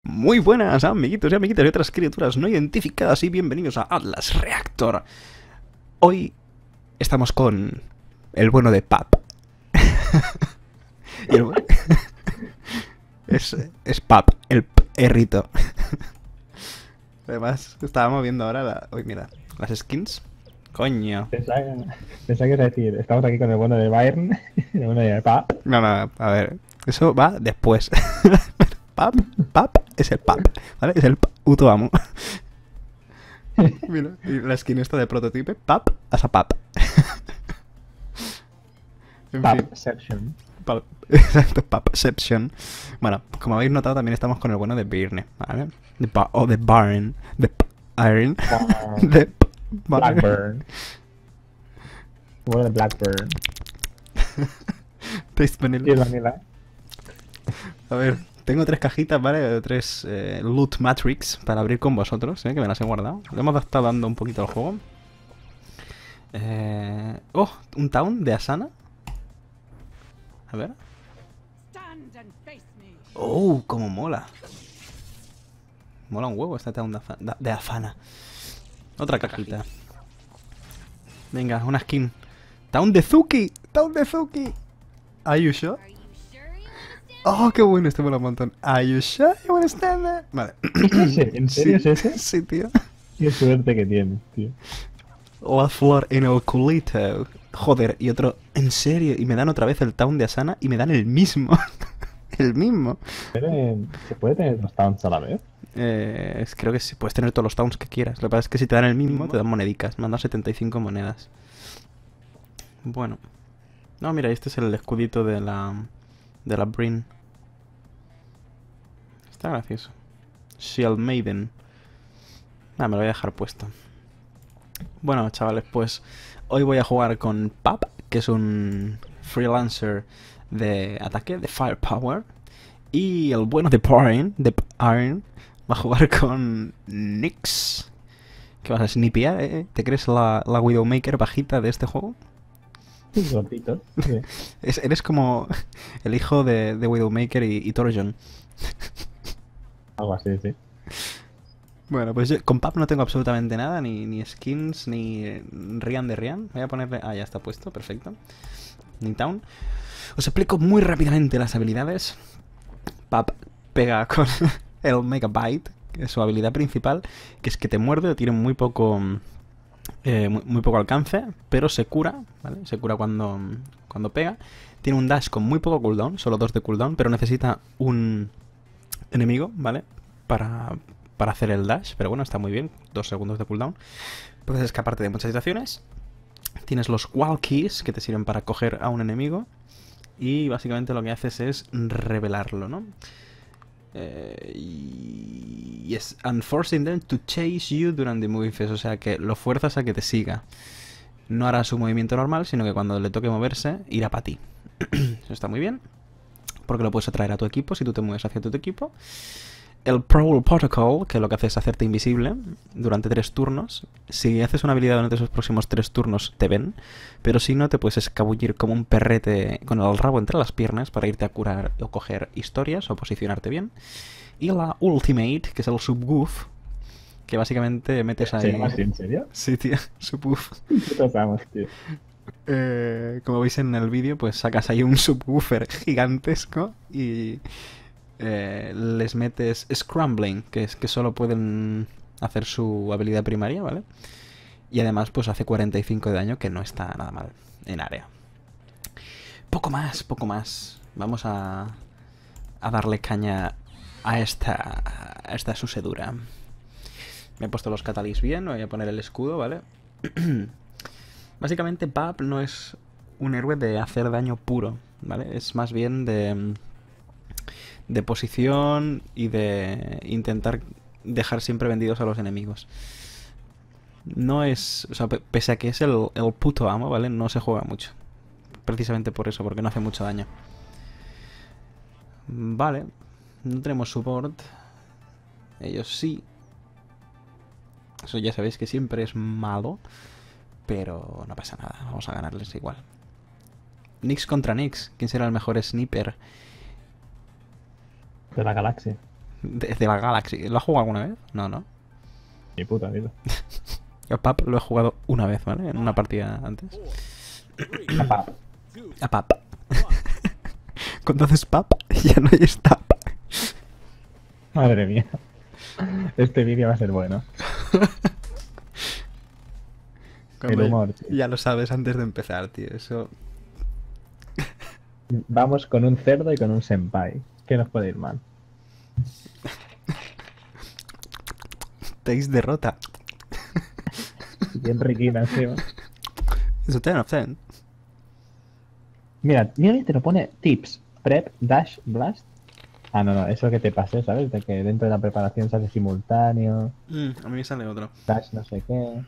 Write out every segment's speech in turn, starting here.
Muy buenas, amiguitos y amiguitas y otras criaturas no identificadas y bienvenidos a Atlas Reactor. Hoy estamos con el bueno de Pap. Y el es Pap, el perrito. Además, estábamos viendo ahora Uy, mira, las skins. Coño. Pensaba que iba a decir, estamos aquí con el bueno de Bayern, el bueno de Pa. No, no, a ver, eso va después. Pap es el Pap, ¿vale? Es el puto amo. Mira, y la skin esta de prototipo, Pap, asa Pap. En fin. Papception. Exacto, Papception. Bueno, como habéis notado, también estamos con el bueno de Birne, ¿vale? De Barn. De Iron. De Blackburn. Bueno de Blackburn. Taste Y el Vanilla. Vanilla. A ver, tengo 3 cajitas, ¿vale? 3 Loot Matrix para abrir con vosotros, que me las he guardado. Le hemos estado dando un poquito al juego. Oh, un Town de Asana. A ver. Oh, cómo mola. Mola un huevo este Town de Afana. Otra cajita. Venga, una skin. Town de Zuki. Town de Zuki. Are you sure? Oh, qué bueno, este mola un montón. Are you sure you wanna stand there? Vale. ¿En serio es ese? Sí, tío. Qué suerte que tienes, tío. La flor en el culito. Joder, y otro. En serio. Y me dan otra vez el Town de Asana y me dan el mismo. El mismo. ¿Se puede tener dos towns a la vez? Creo que sí, puedes tener todos los towns que quieras. Lo que pasa es que si te dan el mismo, te dan monedicas. Me han dado 75 monedas. Bueno. No, mira, este es el escudito de la Brin. Está gracioso. Shield Maiden. Me lo voy a dejar puesto. Bueno, chavales, pues hoy voy a jugar con Pap, que es un freelancer de ataque, de firepower. Y el bueno de Iron, va a jugar con Nyx. ¿Qué vas a snipear, eh? ¿Te crees la Widowmaker bajita de este juego? Gordito. Sí. Eres como el hijo de Widowmaker y Torjon. Algo así, sí. Bueno, pues yo con Pap no tengo absolutamente nada, ni skins, ni Rian de Rian. Voy a ponerle... Ah, ya está puesto, perfecto. Ni Town. Os explico muy rápidamente las habilidades. Pap pega con el Megabyte, que es su habilidad principal, que es que te muerde, tiene muy poco... muy poco alcance, pero se cura, ¿vale? Se cura cuando pega. Tiene un dash con muy poco cooldown, solo 2 de cooldown, pero necesita un enemigo, ¿vale? Para hacer el dash, pero bueno, está muy bien, 2 segundos de cooldown. Puedes escaparte de muchas situaciones. Tienes los wall keys, que te sirven para coger a un enemigo. Y básicamente lo que haces es revelarlo, ¿no? Yes, and forcing them to chase you during the movie phase. O sea que lo fuerzas a que te siga. No hará su movimiento normal, sino que cuando le toque moverse, irá para ti. Eso está muy bien, porque lo puedes atraer a tu equipo si tú te mueves hacia tu equipo. El Prowl Protocol, que lo que hace es hacerte invisible durante 3 turnos. Si haces una habilidad durante esos próximos 3 turnos, te ven. Pero si no, te puedes escabullir como un perrete con el rabo entre las piernas para irte a curar o coger historias o posicionarte bien. Y la Ultimate, que es el Subwoof, que básicamente metes ahí... ¿Se llama así, en serio? Sí, tío, Subwoof. ¿Qué pasamos, tío? Como veis en el vídeo, pues sacas ahí un subwoofer gigantesco y... les metes Scrambling, que es que solo pueden hacer su habilidad primaria, ¿vale? Y además pues hace 45 de daño, que no está nada mal en área. Poco más, poco más. Vamos a darle caña a esta sucedura. Me he puesto los catalys bien, me voy a poner el escudo, ¿vale? Básicamente Pap no es un héroe de hacer daño puro, ¿vale? Es más bien de posición y de intentar dejar siempre vendidos a los enemigos. No es... O sea, pese a que es el puto amo, ¿vale? No se juega mucho. Precisamente por eso, porque no hace mucho daño. Vale. No tenemos support. Ellos sí. Eso ya sabéis que siempre es malo. Pero no pasa nada. Vamos a ganarles igual. Nyx contra Nyx. ¿Quién será el mejor sniper? De la galaxia. de la Galaxy. ¿Lo has jugado alguna vez? No, no. Mi puta vida. Yo PAP lo he jugado una vez, ¿vale? En una partida antes. Papá. A PAP. Cuando haces PAP, ya no hay stop. Madre mía. Este vídeo va a ser bueno. El humor, tío. Ya lo sabes antes de empezar, tío. Eso. Vamos con un cerdo y con un senpai. ¿Qué nos puede ir mal? Teis derrota. Bien riquina encima. Eso 10 of 10. Mira, mira, te lo pone tips. Prep, dash, blast. Ah, no, no, eso que te pasé, ¿sabes? De que dentro de la preparación se hace simultáneo. A mí me sale otro. Dash, no sé qué.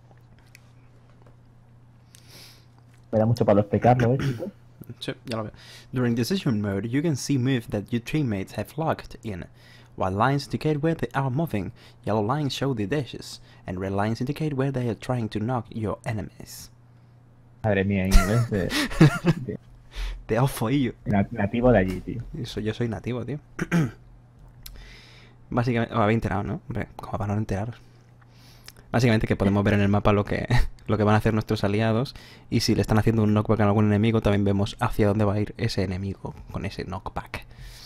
Me da mucho para los pecarlo, ¿eh? Sí, ya lo veo. During decision mode, you can see moves that your teammates have locked in. White lines indicate where they are moving, yellow lines show the dashes, and red lines indicate where they are trying to knock your enemies. Madre mía, inglés de Te ofoillo. nativo de allí, tío. Yo soy nativo, tío. Básicamente, os habéis enterado, ¿no? Hombre, como para no enteraros. Básicamente que podemos ver en el mapa lo que van a hacer nuestros aliados, y si le están haciendo un knockback a algún enemigo, también vemos hacia dónde va a ir ese enemigo con ese knockback.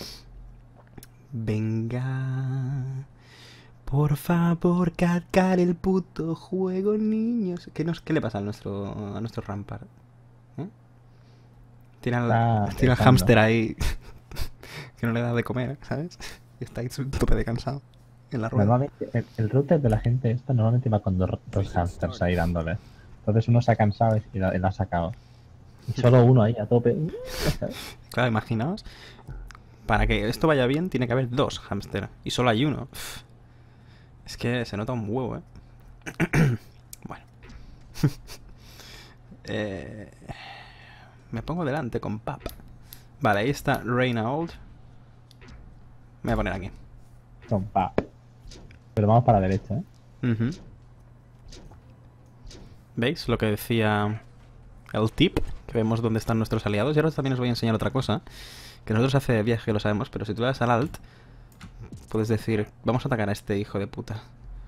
Venga, por favor, cargar el puto juego, niños. ¿Qué le pasa a nuestro Rampart? ¿Eh? Tiene al hámster ahí que no le da de comer, ¿sabes? Y está ahí tope de cansado en la rueda. Normalmente, el router de la gente esta normalmente va con dos hamsters ahí dándole. Entonces uno se ha cansado y la ha sacado. Y solo uno ahí a tope. Claro, imaginaos. Para que esto vaya bien, tiene que haber dos hámster. Y solo hay uno. Uf. Es que se nota un huevo, ¿eh? Bueno. Me pongo delante con Pap. Vale, ahí está Reina Old. Me voy a poner aquí. Compa. Pero vamos para la derecha, ¿eh? ¿Veis lo que decía el tip? Que vemos dónde están nuestros aliados. Y ahora también os voy a enseñar otra cosa. Que nosotros hace viaje lo sabemos, pero si tú le das al alt, puedes decir, vamos a atacar a este hijo de puta.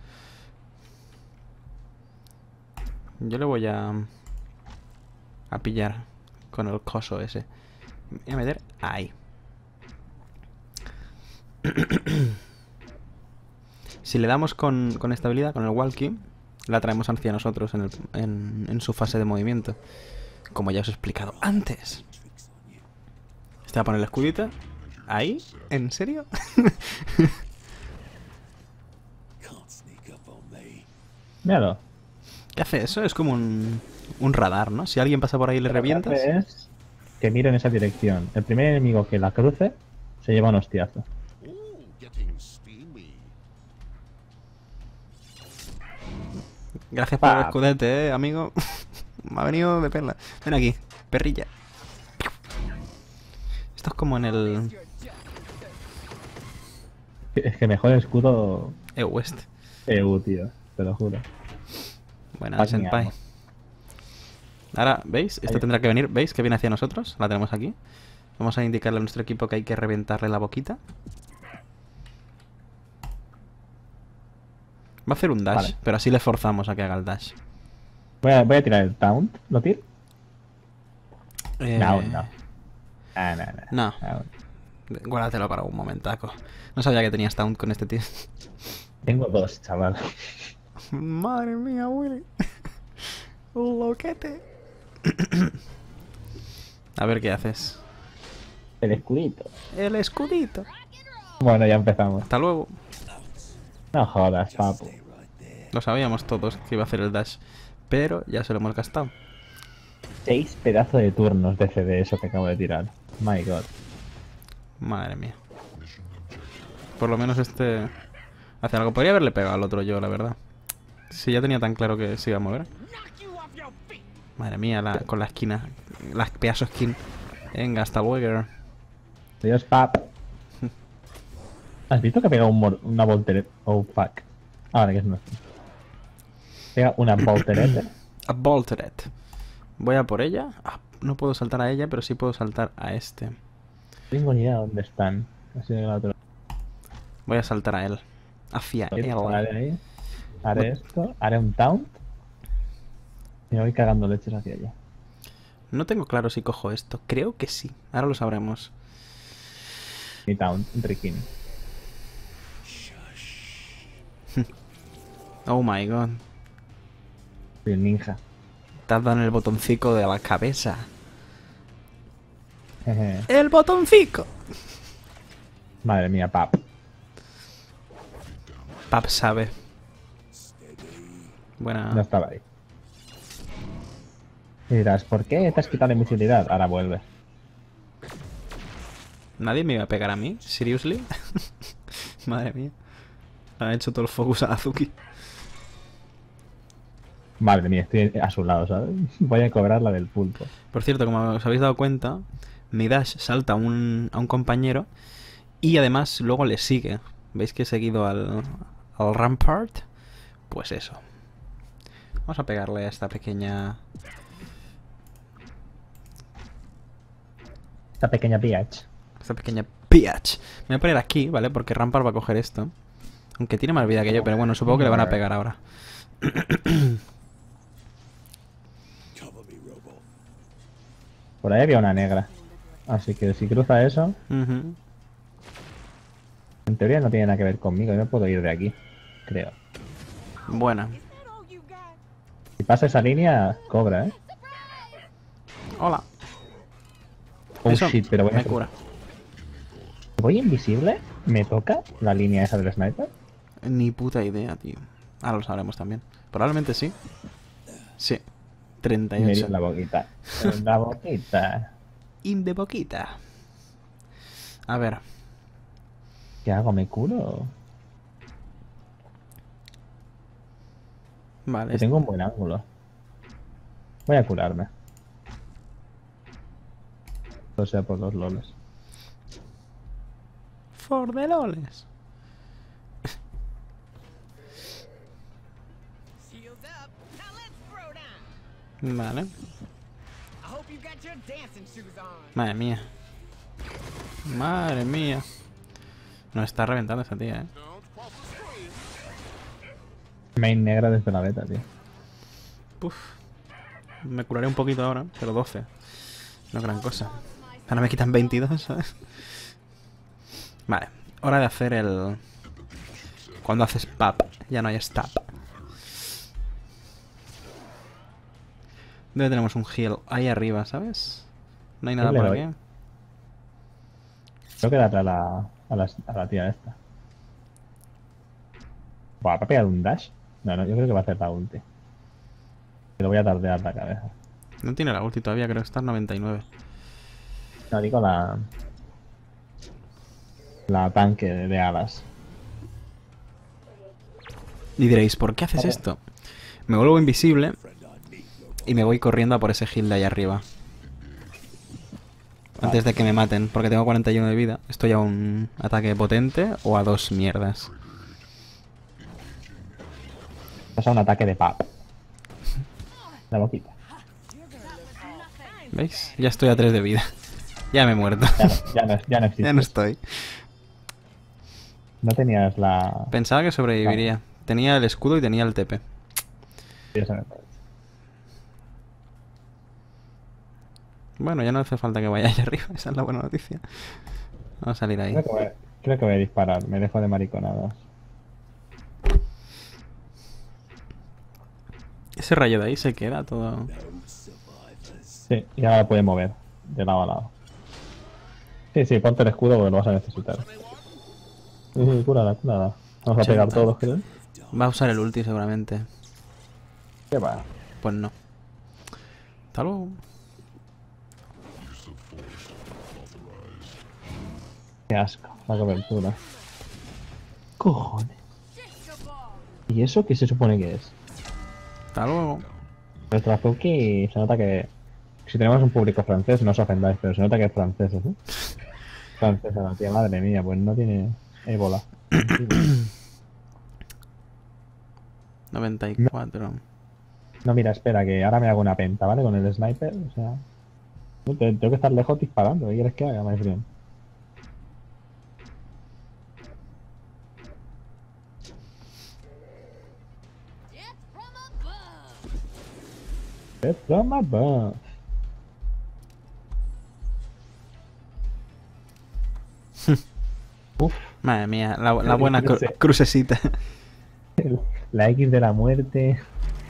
Yo le voy a pillar con el coso ese. Me voy a meter ahí. Si le damos con estabilidad, con el walkie, la traemos hacia nosotros en su fase de movimiento. Como ya os he explicado antes. Este va a poner la escudita. ¿Ahí? ¿En serio? Míralo. ¿Qué hace eso? Es como un radar, ¿no? Si alguien pasa por ahí y le revientas. Lo que hace es que mire en esa dirección. El primer enemigo que la cruce se lleva un hostiazo. Gracias por el escudete, amigo. Me ha venido de perla. Ven aquí, perrilla. Esto es como en el Es que mejor escudo West. EU, tío. Te lo juro. Buena, senpai. Ahora, ¿veis? Esta tendrá que venir. ¿Veis que viene hacia nosotros? La tenemos aquí. Vamos a indicarle a nuestro equipo que hay que reventarle la boquita. Va a hacer un dash, Vale. pero así le forzamos a que haga el dash. Voy a tirar el taunt. ¿Lo tiro? No. No. Guárdatelo para un momentaco. No sabía que tenías taunt con este tío. Tengo dos, chaval. Madre mía, Willy. Loquete. A ver qué haces. El escudito. El escudito. Bueno, ya empezamos. Hasta luego. No jodas, papu. Lo sabíamos todos que iba a hacer el dash, pero ya se lo hemos gastado. 6 pedazos de turnos de CD eso que acabo de tirar. My god. Madre mía. Por lo menos este hace algo. Podría haberle pegado al otro yo, la verdad. Si ya tenía tan claro que se iba a mover. Madre mía, con la esquina. La pedazo skin. Venga, hasta luego. Adiós, pap. ¿Has visto que ha pegado una voltereta? Oh, fuck. Ah, vale, que es una. Pega una voltereta. A Volteret. Voy a por ella. Ah, no puedo saltar a ella, pero sí puedo saltar a este. No tengo ni idea de dónde están. Así que la otra. Voy a saltar a él. Hacia él. Haré ahí. Haré esto. Haré un taunt. Y me voy cagando leches hacia allá. No tengo claro si cojo esto. Creo que sí. Ahora lo sabremos. Mi taunt, Rikini. Oh my god. Soy el ninja. Te has dado en el botoncito de la cabeza. Jeje. ¡El botoncito! Madre mía, pap. Pap sabe. No Buena. estaba ahí. Y dirás, ¿por qué te has quitado la invisibilidad? Ahora vuelve. ¿Nadie me iba a pegar a mí? ¿Seriously? Madre mía. Ha hecho todo el focus a Azuki. Madre mía, estoy a su lado, ¿sabes? Voy a cobrar la del pulpo. Por cierto, como os habéis dado cuenta, mi dash salta a un compañero y además luego le sigue. ¿Veis que he seguido al Rampart? Pues eso. Vamos a pegarle a esta pequeña... Esta pequeña bitch. Esta pequeña bitch. Me voy a poner aquí, ¿vale? Porque Rampart va a coger esto. Aunque tiene más vida que yo, pero bueno, supongo que le van a pegar ahora. Por ahí había una negra. Así que si cruza eso, Ujú. en teoría no tiene nada que ver conmigo. Yo no puedo ir de aquí, creo. Buena. Si pasa esa línea, cobra, ¿eh? Hola. Oh Eso shit, pero voy me a... cura. ¿Voy invisible? ¿Me toca la línea esa del sniper? Ni puta idea, tío. Ahora lo sabremos también. Probablemente sí. Sí. Me dio 38. en la boquita. En la boquita. In de boquita. A ver. ¿Qué hago? ¿Me curo? Vale. Que tengo un buen ángulo. Voy a curarme. O sea, por los loles. For the loles. Shields up. Now let's throw down. Vale. I hope you got your dancing shoes on. Madre mía. Madre mía. Nos está reventando esa tía, Main negra desde la beta, tío. Puf. Me curaré un poquito ahora, pero 12. No gran cosa. Ahora me quitan 22, ¿sabes? Vale. Hora de hacer el... Cuando haces pap, ya no hay stop. ¿Dónde tenemos un heal? Ahí arriba, ¿sabes? No hay nada Le por doy. aquí. Tengo que darle a la tía esta. Buah, ¿va a pegar un dash? No, yo creo que va a hacer la ulti. Le voy a tardear la cabeza. No tiene la ulti todavía, creo que está en 99. No, digo la... La tanque de alas. Y diréis, ¿por qué haces esto? Me vuelvo invisible y me voy corriendo a por ese heal de ahí arriba. Antes de que me maten, porque tengo 41 de vida. Estoy a un ataque potente o a 2 mierdas. Pasa un ataque de pap. La boquita. ¿Veis? Ya estoy a 3 de vida. Ya me he muerto. Ya no existe. Ya no estoy. No tenías la... Pensaba que sobreviviría. Tenía el escudo y tenía el TP. Bueno, ya no hace falta que vaya allá arriba. Esa es la buena noticia. Vamos a salir ahí. Creo que voy a disparar. Me dejo de mariconadas. Ese rayo de ahí se queda todo... Sí, y ahora puede mover de lado a lado. Sí, ponte el escudo porque lo vas a necesitar. Sí, cúrala. Vamos a 80. pegar todos, creo. Va a usar el ulti seguramente. ¿Qué va? Pues no. Hasta luego. Qué asco, la cobertura. Cojones. ¿Y eso qué se supone que es? Hasta luego. Nuestra Azuki se nota que... Si tenemos un público francés, no os ofendáis, pero se nota que es francés, ¿eh? Francesa la tía, madre mía, pues no tiene ébola. 94. No, mira, espera, que ahora me hago una penta, ¿vale? Con el sniper, o sea... Tengo que estar lejos disparando, ¿qué quieres que haga, my friend? Toma, va. Uf, Madre mía, la buena No sé. crucecita. la X de la muerte.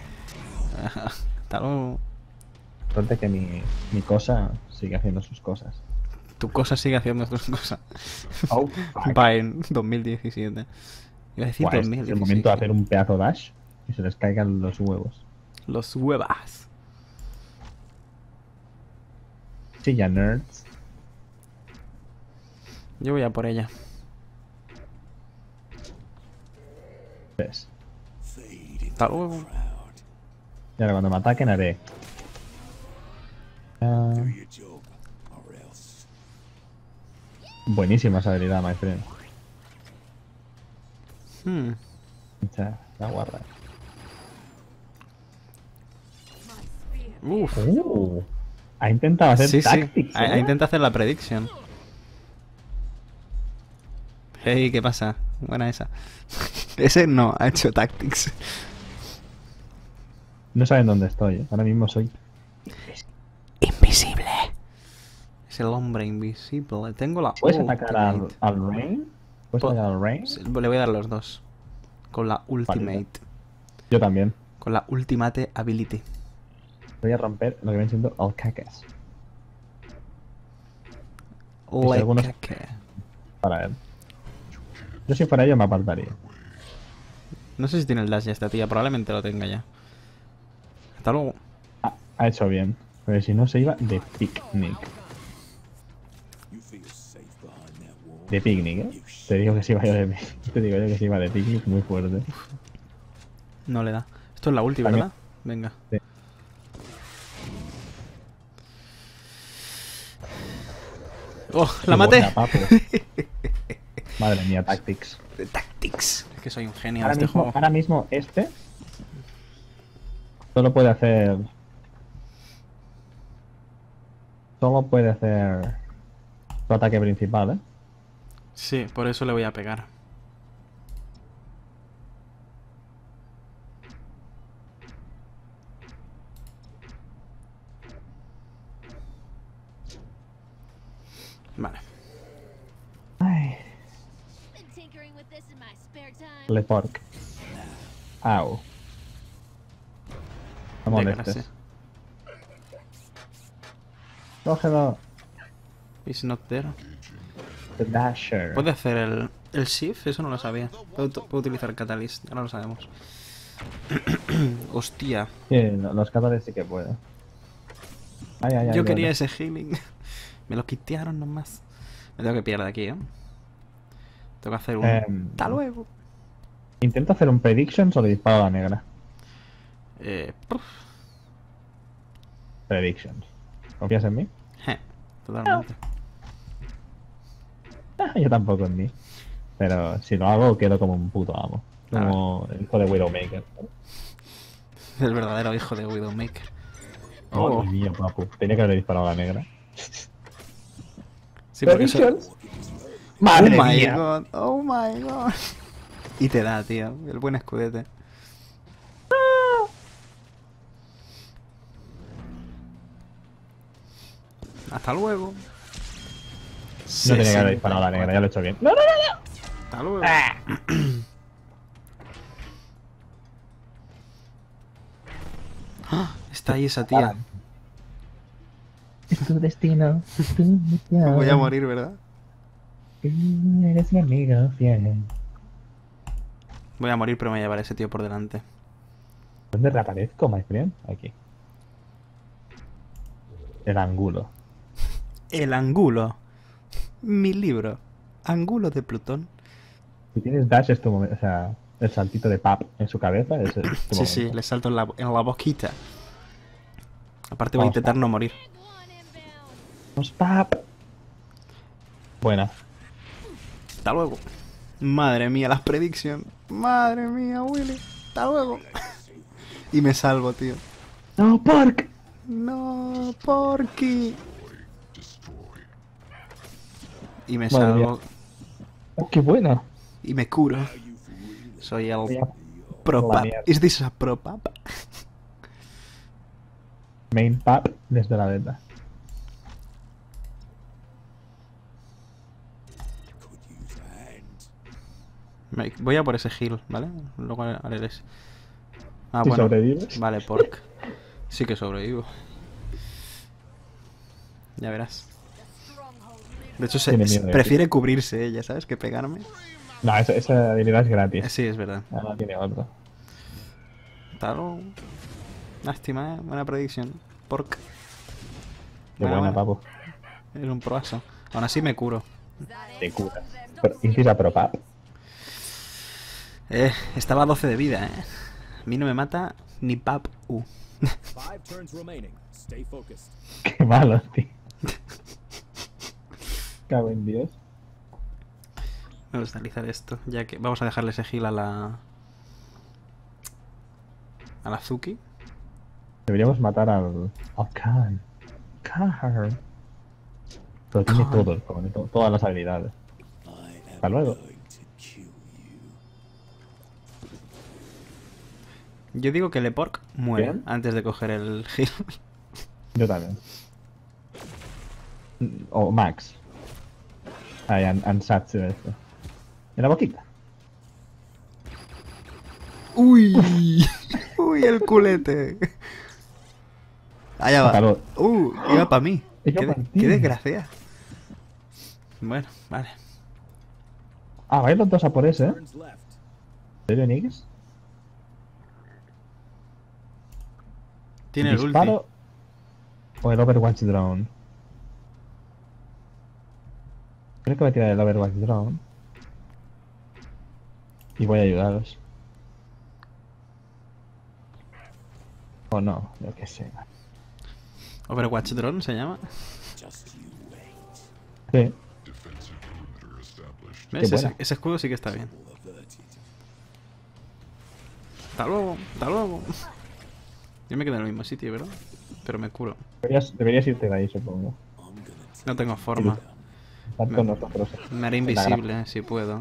Hasta luego. Suerte que mi cosa sigue haciendo sus cosas. Tu cosa sigue haciendo sus cosas. Oh, fuck. Va en 2017. Iba a decir Buah, este es 2017. el momento de hacer un pedazo dash y se les caigan los huevos. Los huevas. Sí, ya nerds. Yo voy a por ella. ¿Ves? Hasta luego. Y ahora cuando me ataquen haré. Ah, buenísima esa habilidad, my friend. Hmm. O sea, la guarda. Uf. Ha intentado hacer Sí, sí. tactics. Intenta hacer la prediction. Hey, ¿qué pasa? Buena esa. Ese no, ha hecho tactics. No saben dónde estoy. Ahora mismo soy. Invisible. Es el hombre invisible. Tengo la ¿Puedes atacar ultimate. al Rain? ¿Puedes Po- atacar al Rain? Sí, le voy a dar los dos. Con la ultimate. Yo también. Con la ultimate ability. Voy a romper lo que viene siendo alcacas Le algunos- caca. para él. Yo si fuera yo me apartaría. No sé si tiene el dash ya esta tía. Probablemente lo tenga ya. Hasta luego. Ha hecho bien. Pero si no se iba de picnic. De picnic, ¿eh? Te digo que se iba yo de Te digo yo que se iba de picnic muy fuerte. No le da. Esto es la ulti, También. ¿verdad? Venga. Sí. ¡Oh! Qué ¡La maté! buena, papu. Madre mía, tactics. Tactics. Es que soy un genio de este Ahora juego. mismo este solo puede hacer. Solo puede hacer su ataque principal, ¿eh? Sí, por eso le voy a pegar. Vale. Ay, Been tinkering with this in my spare time. le pork. Au. No De molestes. clase. Cógelo. Is not there. The Dasher. ¿Puede hacer el shift? Eso no lo sabía. Puedo utilizar Catalyst. Ahora lo sabemos. Hostia. Sí, los catalanes sí que pueden. Ay, ay, ay, Yo quería vale. ese healing. Me lo quitearon nomás. Me tengo que pillar de aquí, ¿eh? Tengo que hacer un... Hasta luego. Intento hacer un prediction o le disparo a la negra. Puf. Prediction. ¿Confías en mí? Totalmente. Yo tampoco en mí. Pero si lo hago, quedo como un puto amo. Como el hijo de Widowmaker. El verdadero hijo de Widowmaker. Oh, Dios mío, papu. Tenía que haber disparado a la negra. Sí, porque eso... Predictions. Oh ¡Madre my mía! god, oh my god. Y te da, tío, el buen escudete. Hasta luego. No tenía que haber disparado a la negra, ya lo he hecho bien. ¡No, no, no! Hasta luego. ¡Ah! Está ahí esa tía. Es tu destino. Tu misión. Voy a morir, ¿verdad? Tú eres mi amigo fiel. Voy a morir, pero me llevaré ese tío por delante. ¿Dónde reaparezco, my friend? Aquí. El angulo. El angulo. Mi libro. Angulo de Plutón. Si tienes dash es tu momento. O sea, el saltito de pap en su cabeza es tu Sí, sí, momento. le salto en la boquita. Aparte voy a Vamos, intentar no morir. Big one inbound. Vamos, pap. Buena. Hasta luego. Madre mía, las predictions. Madre mía, Willy. Hasta luego. Y me salvo, tío. ¡No, pork! No, Porky. Y me Madre salvo. Oh, ¡Qué buena! Y me curo. Soy el Voy a- pro la pap. mierda. ¿Is this a pro pap? Main pap desde la beta. Voy a por ese heal, ¿vale? Luego haré ese. Ah, Si bueno. sobrevives. Vale, pork. Sí que sobrevivo. Ya verás. De hecho, Tiene miedo de ti. prefiere cubrirse ella, ¿sabes? Que pegarme. No, esa habilidad es gratis. Sí, es verdad. No tiene otro. Tal. Lástima, ¿eh? Buena predicción. Pork. Qué buena, papu. Es un proazo. Aún así me curo. Te curas. Pero, incisa pro pap. Estaba a 12 de vida, ¿eh? A mí no me mata ni pap U. 5 turns remaining. Stay focused. Qué malo, tío. Cago en Dios. Vamos a analizar esto, ya que vamos a dejarle ese heal a la Zuki. Deberíamos matar al Khan. Khan. Pero tiene Khan. todo el joven, todas las habilidades. Hasta luego. Yo digo que Lepork muere ¿Bien? antes de coger el heal. Yo también. O Max. Ay, Ansatsu esto. En la boquita. ¡Uy! ¡Uy, el culete! Allá Hasta va. luego. Iba para mí. Iba Qué, pa' ti. qué desgracia. Bueno, vale. Ah, vais los dos a por ese, ¿eh? Turns left. ¿En serio, Nix? Tiene el ulti. ¿Disparo o el Overwatch Drone? Creo que voy a tirar el Overwatch Drone. Y voy a ayudaros. O no, lo que sea. Overwatch Drone se llama. Sí. ¿Ves? Qué buena. Ese escudo sí que está bien. Hasta luego, hasta luego. Yo me quedo en el mismo sitio, ¿verdad? Pero me curo. Deberías irte de ahí, supongo. No tengo forma. Estar con nosotros. Me haré En la invisible si puedo.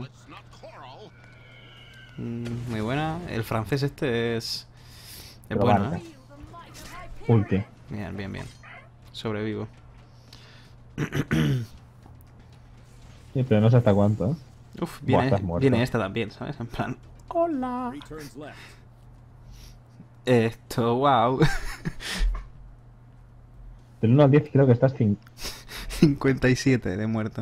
Muy buena. El francés este es Pero bueno, marca. ¿eh? Ulti. Bien, bien, bien. Sobrevivo. Sí, pero no sé hasta cuánto, ¿eh? Uf, Buah, estás muerto. viene esta también, ¿sabes? En plan... ¡Hola! 3 turns left. Esto, wow. Del 1 al 10 creo que estás 5. 57 de muerto.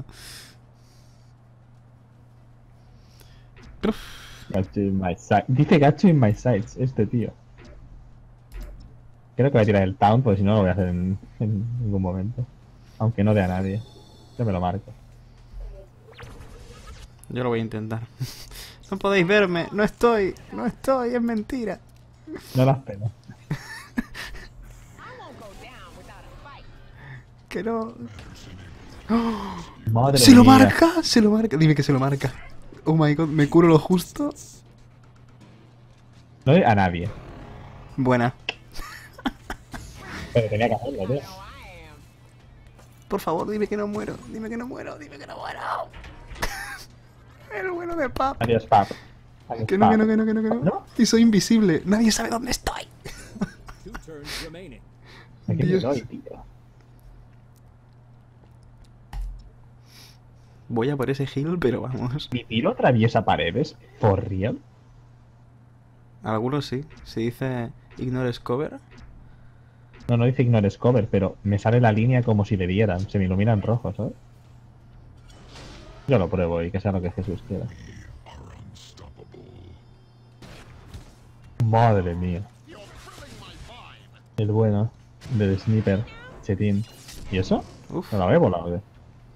Uf. Gacho in my sights. Dice gacho in my sights, este tío. Creo que voy a tirar el town, porque si no lo voy a hacer en ningún momento. Aunque no dé a nadie. Yo me lo marco. Yo lo voy a intentar. No podéis verme. No estoy. No estoy. Es mentira. No das pena. I won't go down without a fight. Que no. Madre ¡Se lo mía. marca! ¡Se lo marca! Dime que se lo marca. Oh my god, me curo lo justo. No doy a nadie. Buena. Pero tenía que hacerlo, tío. I am. Por favor, dime que no muero. Dime que no muero. Dime que no muero. El bueno de Pap. Adiós, pap. Adiós, Que no, pap. que no, que no, que no, que no. ¿No? Y soy invisible. Nadie sabe dónde estoy. 2 turns remaining. ¿A qué Dios. le doy, tío? Voy a por ese heal, pero vamos. ¿Mi tiro atraviesa paredes? ¿For real? Algunos sí. Se dice ignores cover. No, no dice ignores cover, pero me sale la línea como si le dieran. Se me ilumina en rojo, ¿sabes? Yo lo pruebo y que sea lo que Jesús quiera. Madre mía. El bueno del sniper, Chetín. ¿Y eso? Uf. ¿No lo había volado? ¿Qué?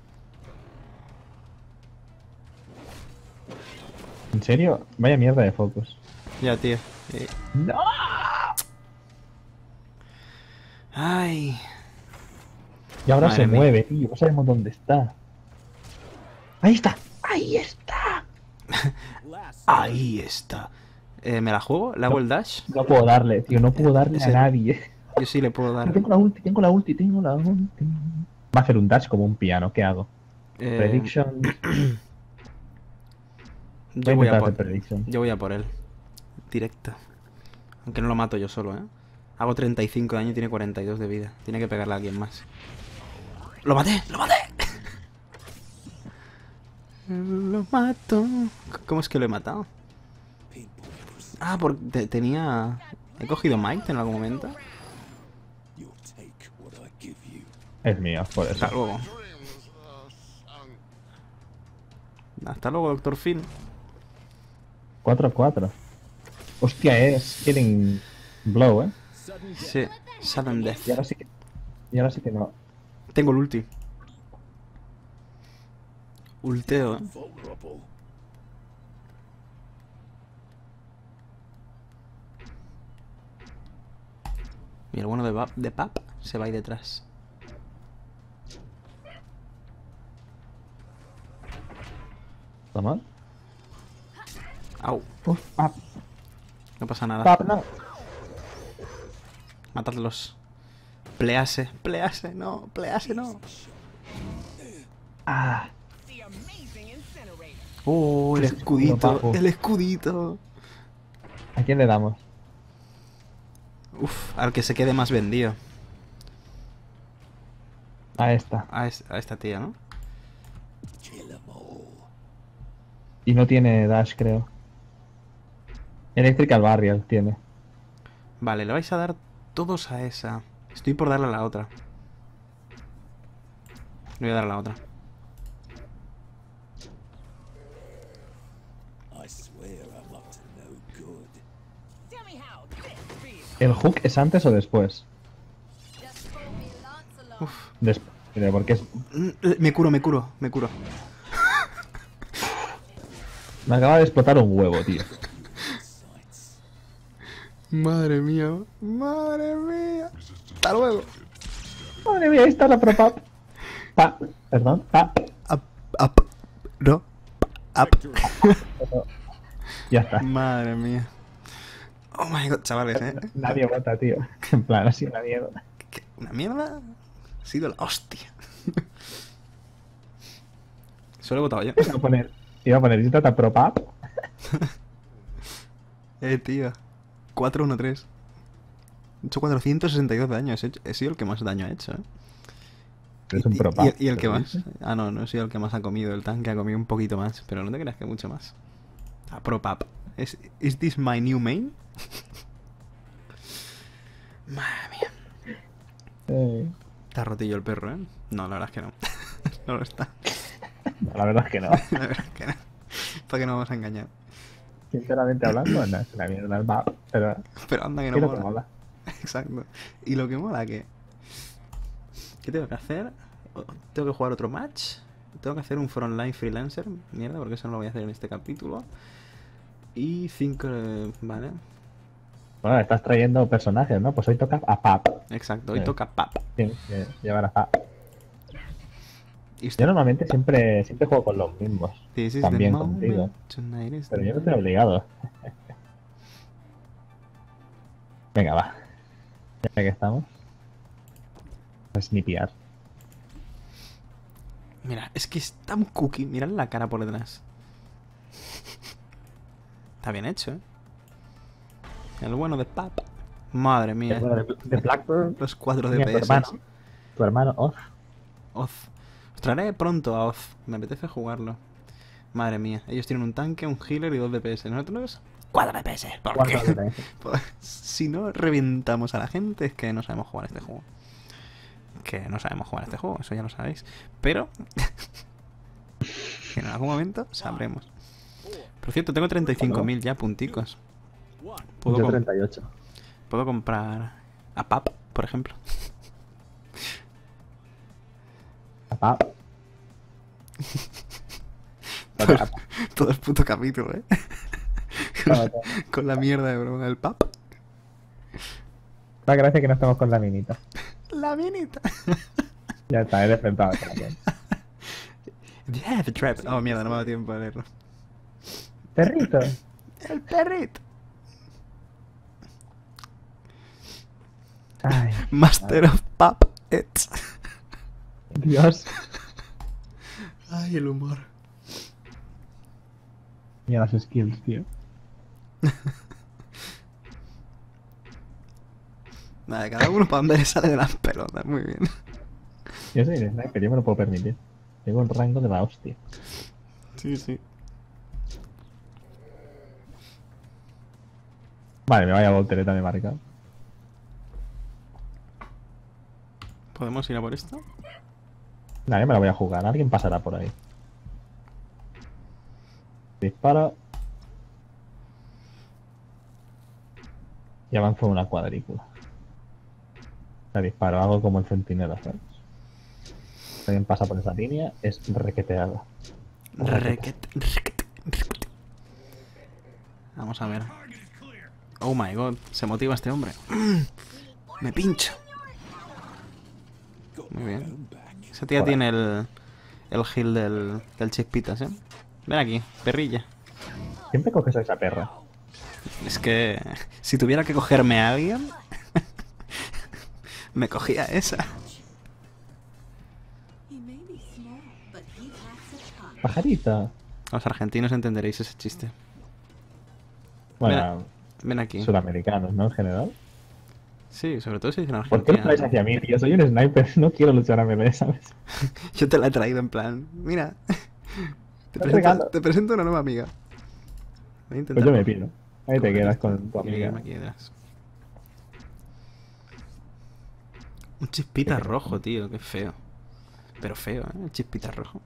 ¿En serio? Vaya mierda de focus. Ya, tío. ¡No! Ay. Y ahora Madre se mía. mueve, tío. No sabemos dónde está. ¡Ahí está! ¡Ahí está! Last. Ahí está. ¿Me la juego? ¿Le hago el dash? No puedo darle, tío. No puedo darle a Ese- nadie. Yo sí le puedo dar. Tengo la ulti, tengo la ulti, tengo la ulti. Va a hacer un dash como un piano. ¿Qué hago? Prediction. Yo voy a intentar por hacer prediction. Yo voy a por él. Directa. Aunque no lo mato yo solo, ¿eh? Hago 35 de daño y tiene 42 de vida. Tiene que pegarle a alguien más. ¡Lo maté! ¡Lo maté! Lo mato. ¿Cómo es que lo he matado? Ah, porque tenía... ¿He cogido Might en algún momento? Es mío, por eso. Hasta luego. Hasta luego, Doctor Phil. 4-4. Hostia, es Killing Blow, ¿eh? Sudden death. Sí, Sudden Death. Y ahora sí que no. Tengo el ulti. Ulteo, ¿eh? Vulnerable. Y el bueno de Pap se va ahí detrás. Toma. Au, Uf, Pap. no pasa nada. Pap, no. Matadlos. Please, please, no, please, no. Ah. The amazing incinerator. Oh, el Qué escudo, escudito, papo. el escudito. ¿A quién le damos? Uf, al que se quede más vendido. A esta. A esta tía, ¿no? Y no tiene dash, creo. Electrical Barrier tiene. Vale, le vais a dar todos a esa. Estoy por darle a la otra. Le voy a dar a la otra. I swear I'm up to no good. Tell me how this feels. ¿El hook es antes o después? Just call me Lancelot. Uf. Después. Porque es... Me curo, me curo, me curo. Me acaba de explotar un huevo, tío. Sights. Madre mía, madre mía. Hasta luego. Madre mía, ahí está la pro Pap. Pap. Perdón. Pap. Up, up. No. Up. Ya está. Madre mía. Oh my god, chavales, Nadie vota, tío. En plan, así una mierda. ¿Qué? ¿Una mierda? Ha sido la hostia. Solo he votado yo. Iba a poner Tata pro Pap. Tío. 4-1-3. He hecho 462 daños. He sido el que más daño ha hecho, Es un pro Pap. y el que ¿lo más. dices? Ah, no, no he sido el que más ha comido. El tanque ha comido un poquito más. Pero no te creas que mucho más. Ah, pro pap. ¿Is this my new main? Madre mía. Está rotillo el perro, ¿eh? No, la verdad es que no. No lo está. No, la verdad es que no. La verdad es que no. ¿Para qué nos vamos a engañar? Sinceramente hablando, no es una mierda el Pap. Pero Pero anda que no quiero mola. que mola. Exacto. Y lo que mola que... ¿Qué tengo que hacer? ¿Tengo que jugar otro match? ¿Tengo que hacer un frontline freelancer? Mierda, porque eso no lo voy a hacer en este capítulo. Y 5... vale. Bueno, estás trayendo personajes, ¿no? Pues hoy toca a Pap. Exacto, hoy Sí. toca Pap. Tienes que llevar a Pap. Y Yo normalmente siempre juego con los mismos. This is También the contigo. moment, tonight is Pero the yo no estoy obligado. Venga, va. Ya que estamos. A snipear. Mira, es que es tan cookie. Mirad la cara por detrás. Está bien hecho, ¿eh? El bueno de Pap. Madre mía. De Blackburn. Los 4 Mira, DPS. tu hermano Oz. Oz. Os traeré pronto a Oz. Me apetece jugarlo. Madre mía. Ellos tienen un tanque, un healer y 2 DPS. Nosotros 4 DPS. ¿Por qué? Pues, si no reventamos a la gente, es que no sabemos jugar este juego. Que no sabemos jugar este juego, eso ya lo sabéis. Pero en algún momento sabremos. Por cierto, tengo 35.000 ya punticos. One. Puedo, Yo com- 38. puedo comprar a Pap, por ejemplo. Pap. Todo el puto capítulo, ¿eh? Con la mierda de broma del Pap. La gracia que no estamos con la minita. La minita. Ya está, he despertado también. Yeah, the trap. Oh, mierda, no me da tiempo a leerlo. Perrito. El perrito. Ay, Master of Pap. It's. Dios. Ay, el humor. Mira las skills, tío. Vale, cada uno para donde le sale de las pelotas, muy bien. Yo soy el sniper, yo me lo puedo permitir. Tengo un rango de la hostia. Sí, sí. Vale, me vaya voltereta de marca. ¿Podemos ir a por esto? Nadie me la voy a jugar, alguien pasará por ahí. Disparo. Y avanzo una cuadrícula. La disparo, hago como el centinela, ¿sabes? Si alguien pasa por esa línea, es requeteada. Requete. Vamos a ver. Oh my god, se motiva este hombre. Me pincho. Muy bien. Esa tía tiene el heal del Chispitas, ¿eh? Ven aquí, perrilla. Siempre coges a esa perra. Es que si tuviera que cogerme a alguien, me cogía esa. He may be small, but he packs a punch. Pajarita. Los argentinos entenderéis ese chiste. Bueno, Ven aquí. sudamericanos, ¿no? En general. Sí, sobre todo si dicen ¿Por qué lo traes Argentina. hacia mí, tío? Soy un sniper, no quiero luchar a melee, ¿sabes? Yo te la he traído en plan, mira. Te regalo. te presento una nueva amiga. Voy a intentar Pues yo me pido. Ahí te quedas con tu Aquí, amiga. aquí quedas. Un chispita rojo, tío, qué feo. Pero feo, ¿eh? El chispita rojo.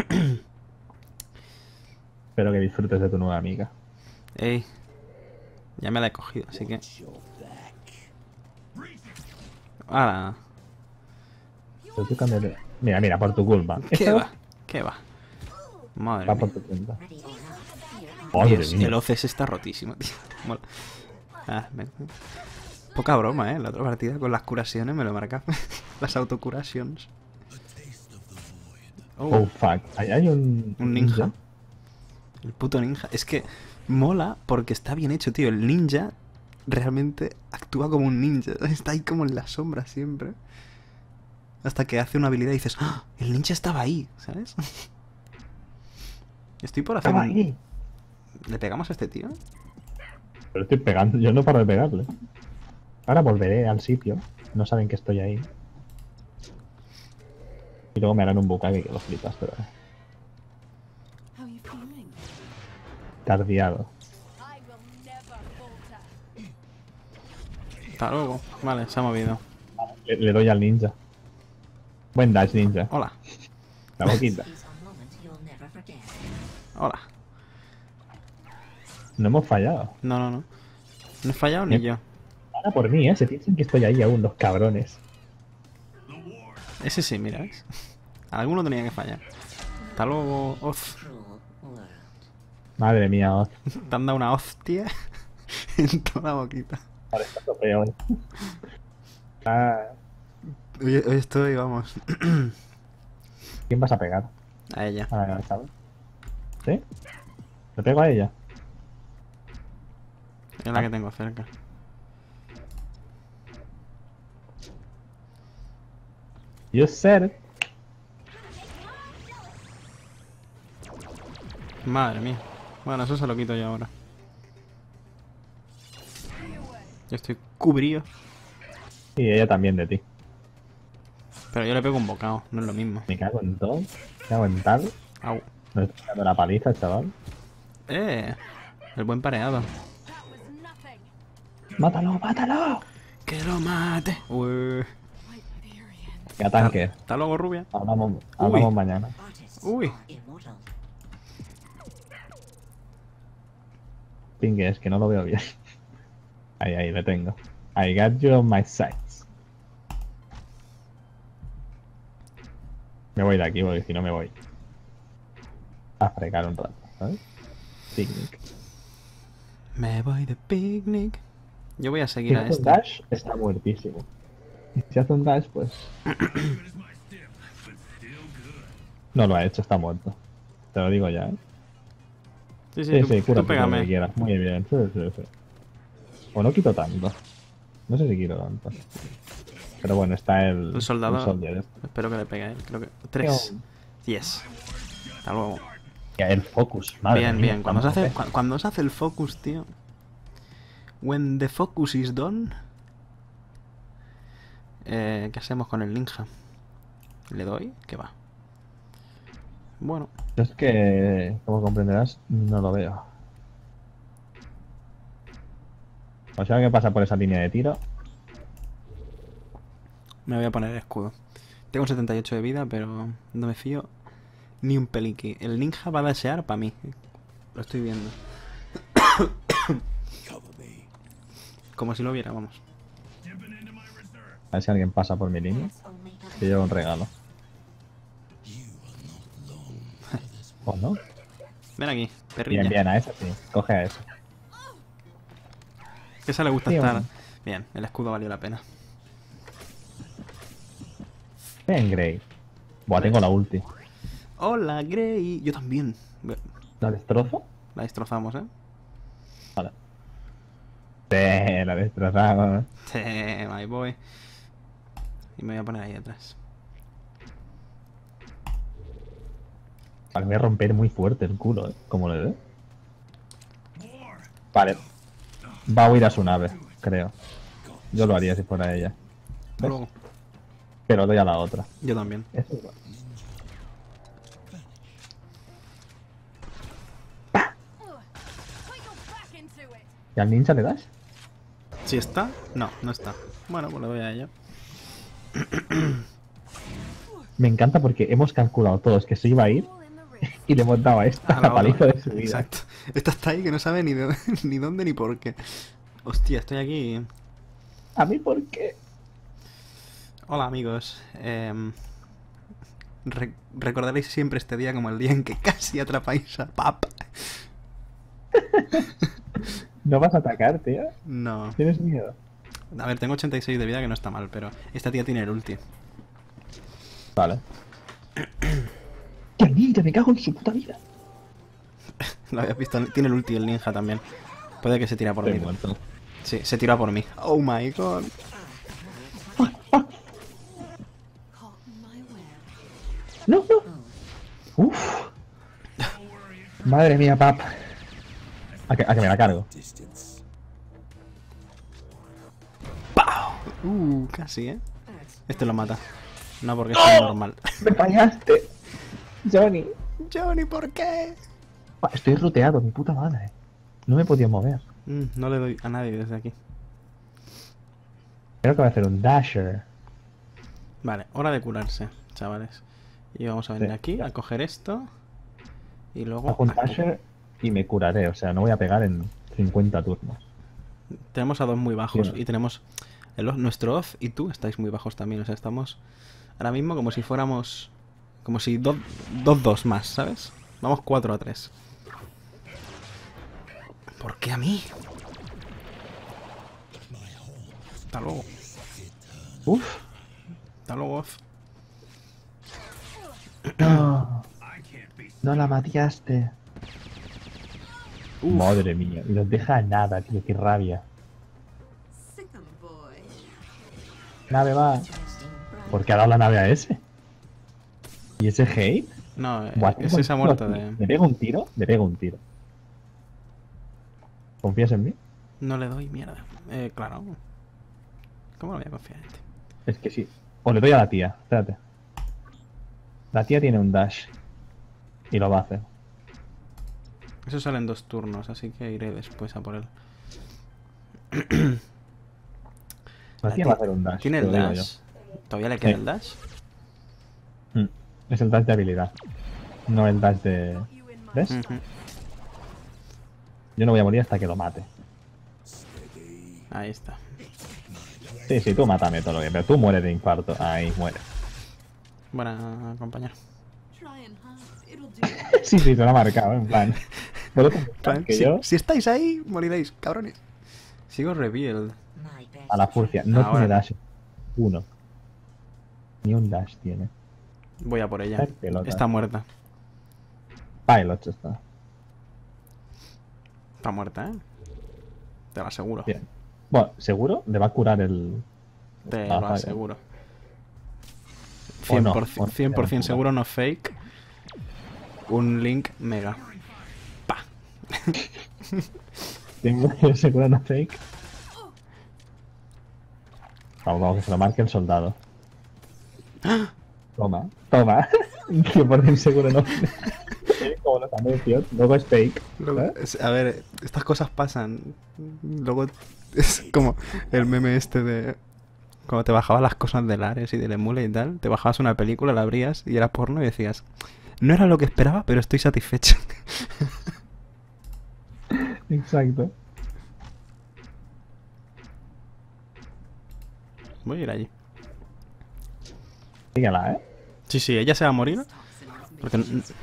Espero que disfrutes de tu nueva amiga. Ey, ya me la he cogido, así que. Watch your back. ¡Hala! Pero tú cámbiate. Mira, mira, por tu culpa. ¿Qué Esto va? ¿Qué va? Madre va mía. por tu cuenta. Dios, Madre mía. el OCS está rotísimo, tío. Mola. Ah, poca broma, ¿eh? La otra partida con las curaciones me lo marca. Las autocuraciones. Oh, fuck. Ahí hay un ninja. El puto ninja. Es que mola porque está bien hecho, tío. El ninja realmente actúa como un ninja. Está ahí como en la sombra siempre. Hasta que hace una habilidad y dices, ¡ah! El ninja estaba ahí, ¿sabes? Estoy por hacer Estaba un... ahí. ¿Le pegamos a este tío? Pero estoy pegando. Yo no paro de pegarle. Ahora volveré al sitio. No saben que estoy ahí. Y luego me harán un bucaque que lo flipas, pero... How you feeling? Tardiado. I will never falter. Hasta luego. Vale, se ha movido. Le doy al ninja. Buen dash, ninja. Hola. La boquita. These are moments you'll never forget. Hola. No hemos fallado. No, no, no. No he fallado ni Bien. yo. Ahora por mí, ¿eh? Se piensan que estoy ahí aún, los cabrones. Ese sí, mira, ¿ves? Alguno tenía que fallar. Hasta luego, Oz. Cruel world. Madre mía, Oz. Te han dado una hostia en toda la boquita. Ahora está lo peor. Ah, Hoy estoy, vamos, ¿quién vas a pegar? a ella. A la ¿sabes? ¿Sí? ¿Le pego a ella? Es la que tengo cerca. You said it. Madre mía. Bueno, eso se lo quito yo ahora. Yo estoy cubrido. Y ella también de ti. Pero yo le pego un bocado, no es lo mismo. Me cago en todo. Me cago en tal. Au. Nos está dando la paliza, chaval. El buen pareado. That was nothing. ¡Mátalo, mátalo! Que lo mate. Uy. Right by the Orient. Ya tanque. Hasta luego, rubia. Hablamos mañana. Artists Uy. are immortal. Pingue, es que no lo veo bien. Ahí, le tengo. I got you on my sights. Me voy de aquí porque si no me voy a fregar un rato, ¿sabes? Picnic. Me voy de picnic. Yo voy a seguir Si a hace un este. dash, está muertísimo. Si hace un dash, pues... No lo ha hecho, está muerto. Te lo digo ya, ¿eh? Sí, Sí, tú, sí, tú cúrate lo que pégame. quieras. Muy bien. Sí, sí, sí. O no quito tanto. No sé si quito tanto. Pero bueno, está el... El soldado. el soldier este. Espero que le pegue a él. Creo que. 3. Yes. Hasta luego. Ya, el focus, madre Bien, mía, bien. Cuando se, cuánto hace, pesa. cuando se hace el focus, tío. When the focus is done. ¿Qué hacemos con el ninja? ¿Le doy? ¿Qué va? Bueno, Yo es que, como comprenderás, no lo veo. O sea, que pasa por esa línea de tiro. me voy a poner el escudo. Tengo 78 de vida, pero no me fío ni un peliqui. El ninja va a desear para mí. Lo estoy viendo. Cover me. Como si lo viera, vamos. A ver si alguien pasa por mi línea. That's only the Que lleva un regalo. You are not long for this. ¿O no? Ven aquí, perrilla. Bien, bien, a esa sí. Coge a esa. Que esa le gusta Sí, estar. hombre. Bien, el escudo valió la pena. Ven, Grey. Buah, tengo la ulti. Hola, Grey. Yo también. ¿La destrozo? La destrozamos, ¿eh? Vale. Sí, la destrozamos. Sí, my boy. Y me voy a poner ahí detrás. Vale, me voy a romper muy fuerte el culo, ¿eh? Como le dé. Vale. Va a huir a su nave, creo. Yo lo haría si fuera ella. ¿Ves? Luego. Pero doy a la otra. Yo también. Eso igual. Put your back into it. ¿Y al ninja le das? ¿Sí está? No, no está. Bueno, pues le doy a ella. Me encanta porque hemos calculado todos que se iba a ir All in the wrist. y le hemos dado a esta A la la paliza otra. de su vida. Exacto. Esta está ahí que no sabe ni, de, ni dónde ni por qué. Hostia, estoy aquí. ¿A mí por qué? Hola, amigos. Recordaréis siempre este día como el día en que casi atrapáis a Pap. ¿No vas a atacar, tío? No. ¿Tienes miedo? A ver, tengo 86 de vida, que no está mal, pero esta tía tiene el ulti. Vale. ¡Qué ninja! Me cago en su puta vida. Lo habías visto. Tiene el ulti el ninja también. Puede que se tira por Estoy mí. muerto. Sí, se tira por mí. Oh my god. caught my will. ¡No, no! ¡Uf! Madre mía, pap. A que me la cargo. Distance. ¡Pau! Casi, ¿eh? Este lo mata. No, porque es normal. ¡Me fallaste! Johnny. Johnny, ¿por qué? Estoy ruteado, mi puta madre. No me he podido mover. No le doy a nadie desde aquí. Creo que va a hacer un dasher. Vale, hora de curarse, chavales. Y vamos a venir Sí. aquí a coger esto. Y luego Hago un aquí. dasher y me curaré. O sea, no voy a pegar en 50 turnos. Tenemos a dos muy bajos. Bien. Y tenemos nuestro off y tú estáis muy bajos también. O sea, estamos ahora mismo como si fuéramos... Como si 2-2 más, ¿sabes? Vamos 4-3. ¿Por qué a mí? Hasta luego. Uf. Hasta luego, off. No. No la mataste. Madre mía. Y nos deja nada, tío. Qué rabia. Sick 'em, boy. Nave va. ¿Por qué ha dado la nave a ese? ¿Y ese hate? No, Buah, ese se ha muerto tío. de... ¿Le pego un tiro? Le pego un tiro. ¿Confías en mí? No le doy mierda. Claro. ¿Cómo no voy a confiar en ti? Es que sí. O le doy a la tía. Espérate. La tía tiene un dash. Y lo va a hacer. Eso sale en 2 turnos, así que iré después a por él. La tía va a hacer un dash. ¿Tiene te el lo digo dash? ¿Todavía le queda Sí. el dash? yo. Es el dash de habilidad. No el dash de... You in my ¿Ves? Ujú. Yo no voy a morir hasta que lo mate. Ahí está. Sí, sí, tú mátame todo lo que... Pero tú mueres de infarto. Ahí, muere. Buena compañero. Try and hide. It'll do. Sí, sí, se lo ha marcado, en plan. Vosotros Plan, que si, yo si estáis ahí, moriréis, cabrones. Sigo revealed. My best. a la furcia. No Ahora. tiene dash. Uno. Ni un dash tiene. Voy a por ella. Ay, pelota. Está muerta. Ah, el 8 está. Está muerta, ¿eh? Te lo aseguro. Bien. Bueno, seguro le va a curar el... Te Ah, lo vale. aseguro. O no, 100%, o no, 100% no. seguro, no fake. Un link mega. Pa. Tengo seguro no fake. Vamos, que se lo marque el soldado. Toma, toma. Que por un seguro no. Como los anuncios, luego es fake. A ver, estas cosas pasan. Luego es como el meme este de... Cuando te bajabas las cosas del Ares y del Emule y tal, te bajabas una película, la abrías y era porno y decías... No era lo que esperaba, pero estoy satisfecho. Exacto. Voy a ir allí. Síguela, ¿eh? Sí, sí, ella se va a morir. Porque...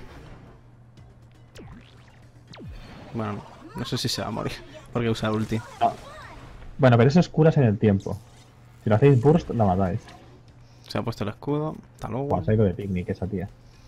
Bueno, no sé si se va a morir. Porque usa ulti. No. Bueno, pero eso es curas en el tiempo. Si lo hacéis burst, la matáis. Se ha puesto el escudo. Hasta luego. Buah, se ha ido de picnic esa tía.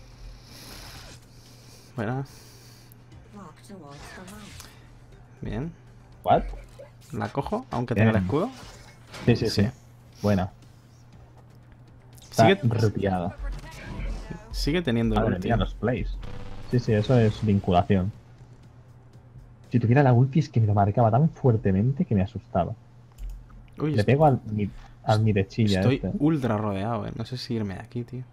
Bueno, Walk towards the light. bien. ¿What? La cojo, aunque tenga el Bien. escudo. Sí, sí, sí. Sí. Buena. Está Sigue, ruteada. sigue teniendo el Madre ulti. mía, los plays. Sí, sí, eso es vinculación. Si tuviera la ulti es que me lo marcaba tan fuertemente que me asustaba. Uy, Le pego al mi dechilla estoy este. ultra rodeado, No sé si irme de aquí, tío.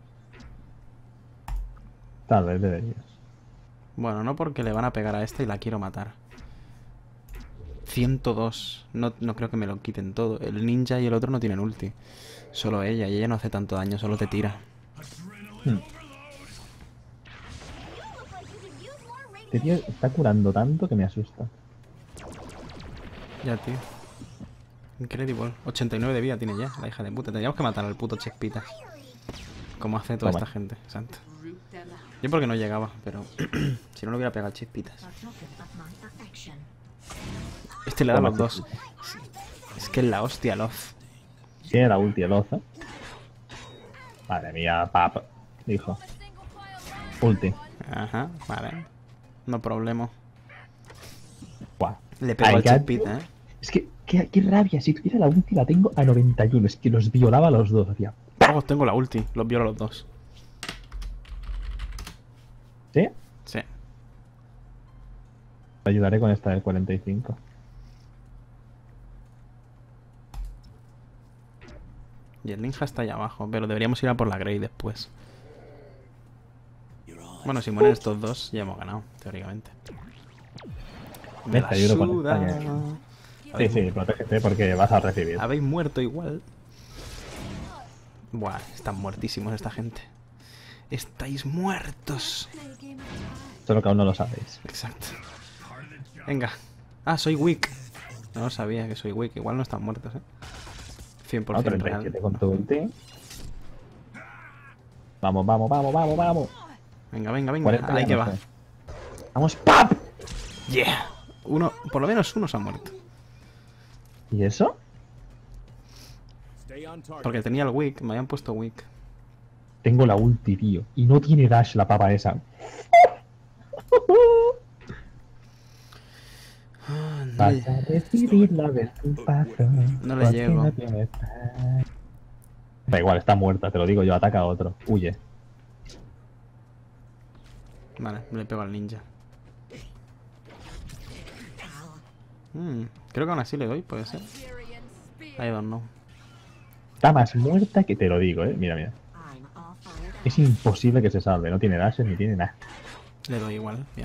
Tal vez deberías. Bueno, no porque le van a pegar a esta y la quiero matar. 102. No, no creo que me lo quiten todo. El ninja y el otro no tienen ulti. Solo ella. Y ella no hace tanto daño, solo te tira. Este tío está curando tanto que me asusta. Ya, tío. Incredible. 89 de vida tiene ya, la hija de puta. Tendríamos que matar al puto Chespitas. Como hace toda Toma. esta gente. Santo. Root them out. Yo porque no llegaba, pero... si no le hubiera pegado al Chespitas. A token of my affection. Este le da Toma, los dos. Es que es la hostia, Love. Tiene la ulti el Oza. Madre mía, pap. Dijo. Ulti. Ajá, vale. No problema. Buah. Le pego al I got Chespita, you. Es que, qué rabia. Si tuviera la ulti la tengo a 91. Es que los violaba a los dos. Hacía. Oh, tengo la ulti. Los violo a los dos. ¿Sí? Sí. Te ayudaré con esta del 45. Y el ninja está allá abajo, pero deberíamos ir a por la Grey después. Bueno, si mueren estos dos, ya hemos ganado, teóricamente. Me Ven, la te ayudo con suda. esta Sí, sí, protégete porque vas a recibir. Habéis muerto igual. Buah, están muertísimos esta gente. Estáis muertos. Solo que aún no lo sabéis. Exacto. Venga. Ah, soy weak. No lo sabía que soy weak. Igual no están muertos, 100% No, real. 37 con tu ulti. Vamos, vamos, vamos, vamos, vamos. Venga, venga, venga. 40 Ahí ya que no va. sé. Vamos, ¡pap! Yeah. Uno, por lo menos uno se ha muerto. ¿Y eso? Porque tenía el weak, me habían puesto weak. Tengo la ulti, tío. Y no tiene dash la papa esa. Vas a recibir la vez un paso. No le porque llego. no tienes dash. Da igual, está muerta, te lo digo yo. Ataca a otro. Huye. Vale, le pego al ninja. Creo que aún así le doy, puede ser. I don't know. Está más muerta que te lo digo, Mira, mira. I'm all fired up. Es imposible que se salve. No tiene dash ni tiene nada. Le doy igual, bien.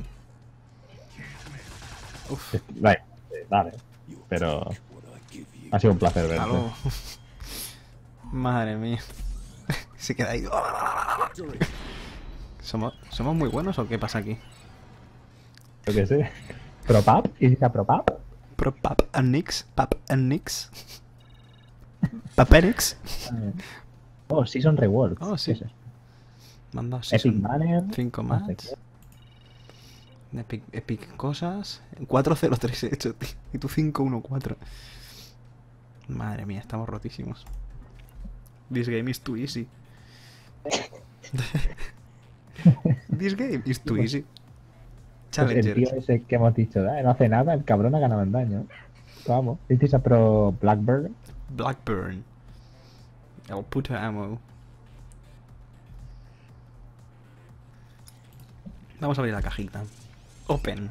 Uf, Vale, vale. Pero ha sido un placer hasta verte. luego. Madre mía. Se queda ahí. ¿Somos muy buenos o qué pasa aquí? Yo qué sé. ¿Propap? ¿Y dice propap? Pro Pap and Nix. Pap and Nix. Papenix. Oh, Season Reward. Oh, sí. ¿Qué es eso? Manda Epic season Banner. 5 no sé más. Epic cosas. 403 he hecho, tío. Y tú 514. Madre mía, estamos rotísimos. This game is too easy. This game is too easy. Pues el Challenger. tío ese que hemos dicho, no hace nada, el cabrón ha ganado en daño. Vamos. Este es a pro Blackbird. Blackburn. El puto amo. Vamos a abrir la cajita. Open.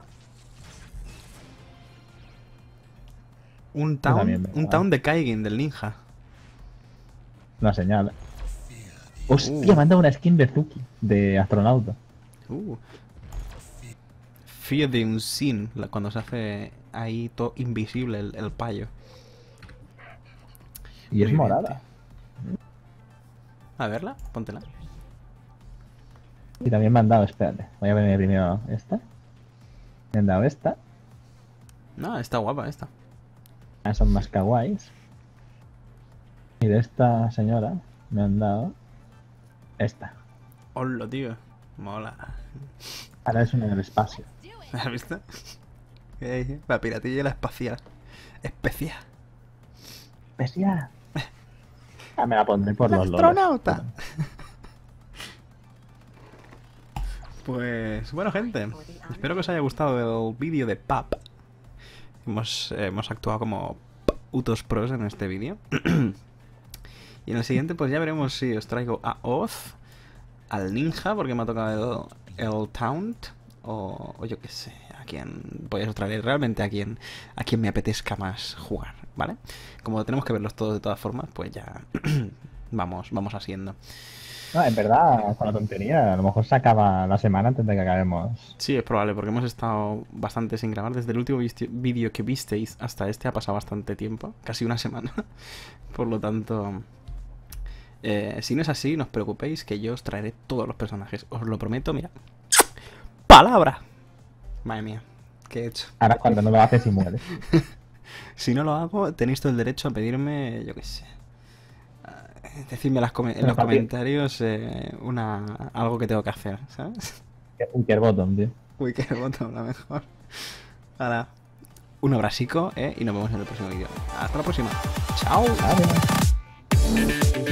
Un también, town, venga, un va. town de Kaigin del ninja. Una señal. Hostia, me han dado una skin de Zuki, de astronauta. Fear the Unseen, cuando se hace ahí todo invisible el payo. Y es Muy bien, morada. A verla, póntela. Y también me han dado, espérate, voy a ver primero esta. Me han dado esta. No, está guapa esta. Son más kawaiis. Y de esta señora me han dado esta. Hola, tío. Mola. Ahora es una del espacio. ¿Has visto? La piratilla y la espacial. Especial. Especial. Ah, me la pondré por los lolos. ¡Astronauta! Pues bueno, gente, espero que os haya gustado el vídeo de PUBG. Hemos actuado como utos pros en este vídeo. Y en el siguiente pues ya veremos si os traigo a Oz, al ninja, porque me ha tocado el Taunt, o yo qué sé, a quien podéis traer realmente a quien me apetezca más jugar, ¿vale? Como tenemos que verlos todos de todas formas, pues ya vamos haciendo. No, en verdad, con la tontería, a lo mejor se acaba la semana antes de que acabemos. Sí, es probable, porque hemos estado bastante sin grabar. Desde el último vídeo que visteis hasta este ha pasado bastante tiempo, casi una semana. Por lo tanto, si no es así, no os preocupéis, que yo os traeré todos los personajes. Os lo prometo, mira. ¡Palabra! Madre mía, ¿qué he hecho? Ahora cuando no lo haces y mueres. Si no lo hago, tenéis todo el derecho a pedirme, yo qué sé. Decidme en los comentarios algo que tengo que hacer, ¿sabes? Un Kerbottom, tío. Uy, qué botón, la mejor. Ahora, un abrasico, y nos vemos en el próximo vídeo. Hasta la próxima. Chao. Adiós.